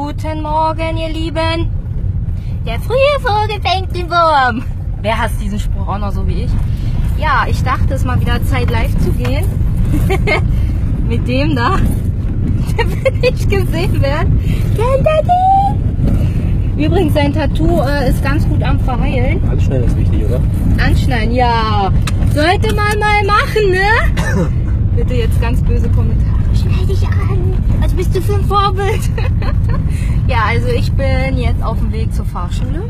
Guten Morgen, ihr Lieben. Der frühe Vogel fängt den Wurm. Wer hasst diesen Spruch auch noch so wie ich? Ja, ich dachte, es ist mal wieder Zeit, live zu gehen. Mit dem da. Der will nicht gesehen werden. Kennt ihr den? Übrigens, sein Tattoo ist ganz gut am Verheilen. Anschneiden ist wichtig, oder? Anschneiden, ja. Sollte man mal machen, ne? Bitte jetzt ganz böse Kommentare. Schneid dich an. Was bist du für ein Vorbild? Ja, also ich bin jetzt auf dem Weg zur Fahrschule.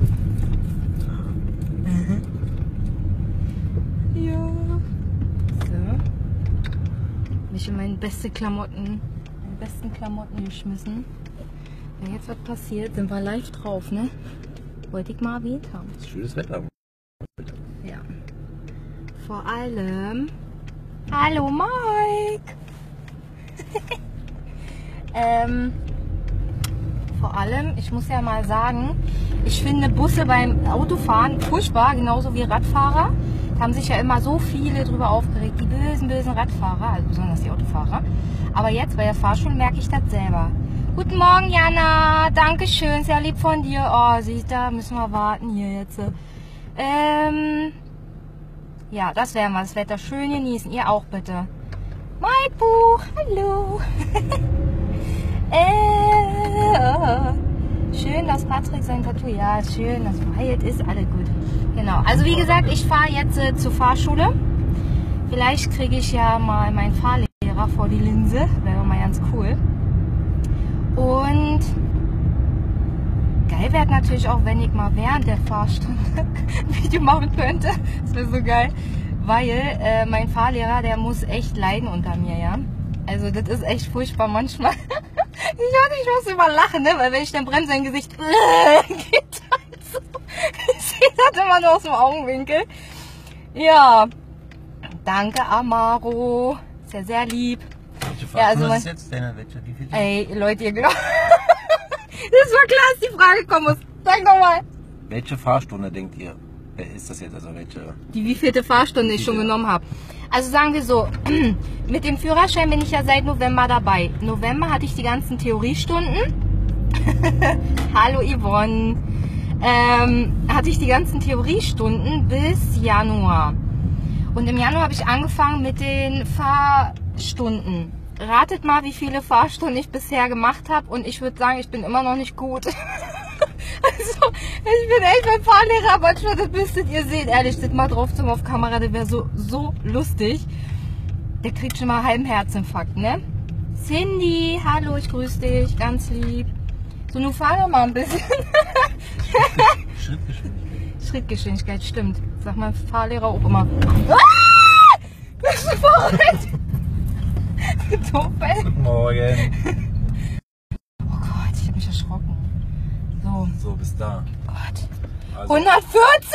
Ja. So. Mich in meine besten Klamotten geschmissen. Wenn jetzt was passiert, sind wir live drauf, ne? Wollte ich mal erwähnt haben. Das ist schönes Wetter. Ja. Vor allem. Hallo Mike! Vor allem, ich muss ja mal sagen, ich finde Busse beim Autofahren furchtbar, genauso wie Radfahrer. Da haben sich ja immer so viele drüber aufgeregt, die bösen Radfahrer, also besonders die Autofahrer. Aber jetzt bei der Fahrschule merke ich das selber. Guten Morgen, Jana. Dankeschön, sehr lieb von dir. Oh, siehst du, da müssen wir warten hier jetzt. Ja, das werden wir. Das Wetter schön genießen. Ihr auch bitte. Mein Buch, hallo. Schön, dass Patrick sein Tattoo, ja, schön, dass verheilt ist, alles gut. Genau, also wie gesagt, ich fahre jetzt zur Fahrschule. Vielleicht kriege ich ja mal meinen Fahrlehrer vor die Linse, wäre mal ganz cool. Und geil wäre natürlich auch, wenn ich mal während der Fahrstunde ein Video machen könnte. Das wäre so geil, weil mein Fahrlehrer, der muss echt leiden unter mir, ja. Also das ist echt furchtbar manchmal. Ich muss immer lachen, ne? Weil wenn ich dann bremse, sein Gesicht geht halt so. Ich sehe das immer nur aus dem Augenwinkel. Ja, danke Amaro, ist ja sehr lieb. Welche Fahrstunde ist jetzt deine? Wie viel? Ey, Leute, ihr glaubt... Das war klar, dass die Frage kommen muss. Sag nochmal. Welche Fahrstunde denkt ihr? Ist das jetzt also welche? Die wievielte Fahrstunde ich schon genommen habe. Also sagen wir so, mit dem Führerschein bin ich ja seit November dabei. November hatte ich die ganzen Theoriestunden. Hallo Yvonne. Hatte ich die ganzen Theoriestunden bis Januar. Und im Januar habe ich angefangen mit den Fahrstunden. Ratet mal, wie viele Fahrstunden ich bisher gemacht habe. Und ich würde sagen, ich bin immer noch nicht gut. Also, ich bin echt mein Fahrlehrer, aber das müsstet ihr sehen. Ehrlich, das mal drauf zum auf Kamera, das wäre so lustig. Der kriegt schon mal einen halben Herzinfarkt, ne? Cindy, hallo, ich grüße dich, ganz lieb. So, nun fahr doch mal ein bisschen. Schrittgeschwindigkeit. Schrittgeschwindigkeit, stimmt. Sagt mein Fahrlehrer auch immer. Ah! Bist du verrückt? Doof, ey. Guten Morgen. Oh Gott, ich habe mich erschrocken. So, bis da. Gott. Also, 140?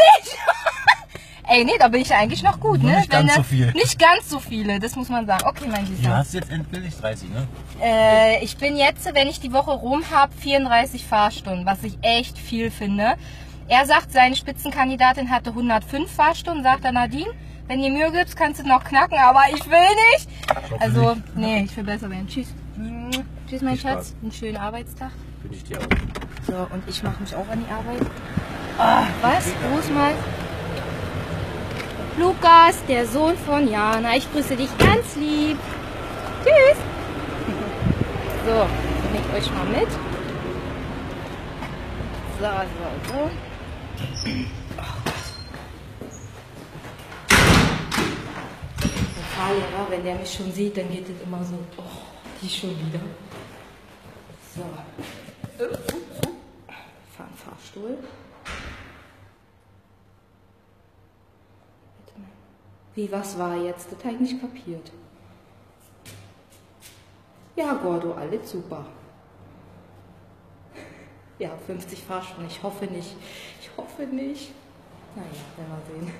Ey, nee, da bin ich eigentlich noch gut, ne? Nicht ganz so viel. Nicht ganz so viele, das muss man sagen. Okay, mein du Süßer. hast jetzt endgültig 30, ne? Ich bin jetzt, wenn ich die Woche rum habe, 34 Fahrstunden, was ich echt viel finde. Er sagt, seine Spitzenkandidatin hatte 105 Fahrstunden, sagt er Nadine. Wenn du Mühe gibst, kannst du noch knacken, aber ich will nicht. Also, nee, ich will besser werden. Tschüss. Tschüss, mein Schatz. Einen schönen Arbeitstag. Finde ich dir auch. So, und ich mache mich auch an die Arbeit. Oh, was? Gruß mal. Lukas, der Sohn von Jana. Ich grüße dich ganz lieb. Tschüss. So, nehme ich euch mal mit. So. Der Fahrlehrer, wenn der mich schon sieht, dann geht es immer so, oh, die schon wieder. So. Fahren Fahrstuhl. Wie, was war jetzt? Das habe ich nicht kapiert. Ja, Gordo, alles super. Ja, 50 Fahrstunden. Ich hoffe nicht. Naja, werden wir sehen.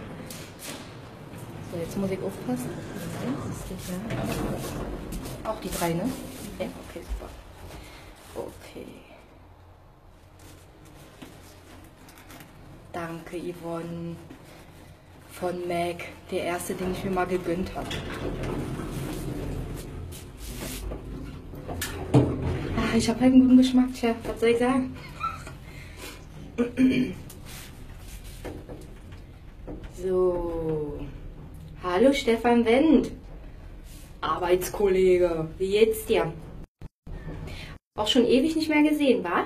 So, jetzt muss ich aufpassen. Auch die 3, ne? Ja, okay, super. Okay. Danke, Yvonne. Von Mac. Der erste, den ich mir mal gegönnt habe. ich habe halt einen guten Geschmack, Chef. Was soll ich sagen? So. Hallo Stefan Wendt. Arbeitskollege. Wie geht's dir? Auch schon ewig nicht mehr gesehen, wa?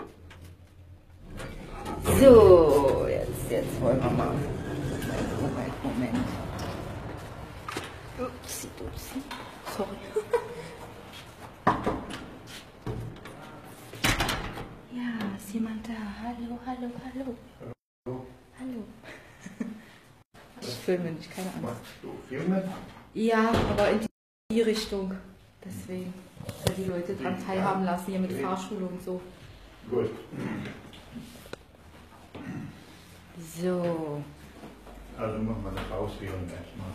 So, jetzt wollen wir mal. Moment. Upsi. Sorry. Ja, ist jemand da? Hallo. Hallo. Ich filme nicht, keine Angst. Machst du Filme? Ja, aber in die Richtung. Deswegen. Ja, die Leute dran teilhaben lassen, hier mit Fahrschule und so. Gut. So. Also machen wir das Auswählen erstmal.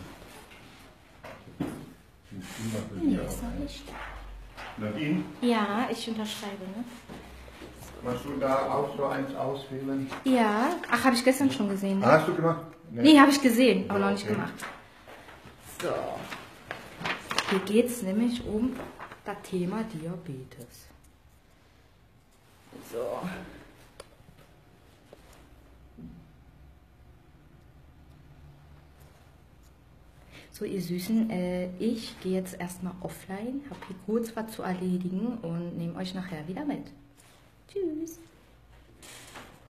Nee, ist noch nicht. Nadine, Ja, ich unterschreibe, ne? machst du da auch so eins auswählen? Ja. Ach, habe ich gestern schon gesehen, ne? Hast du gemacht? Nee, habe ich gesehen, aber noch nicht Okay. gemacht. So. Hier geht es nämlich um das Thema Diabetes. So. So, ihr Süßen, ich gehe jetzt erstmal offline, habe hier kurz was zu erledigen und nehme euch nachher wieder mit. Tschüss.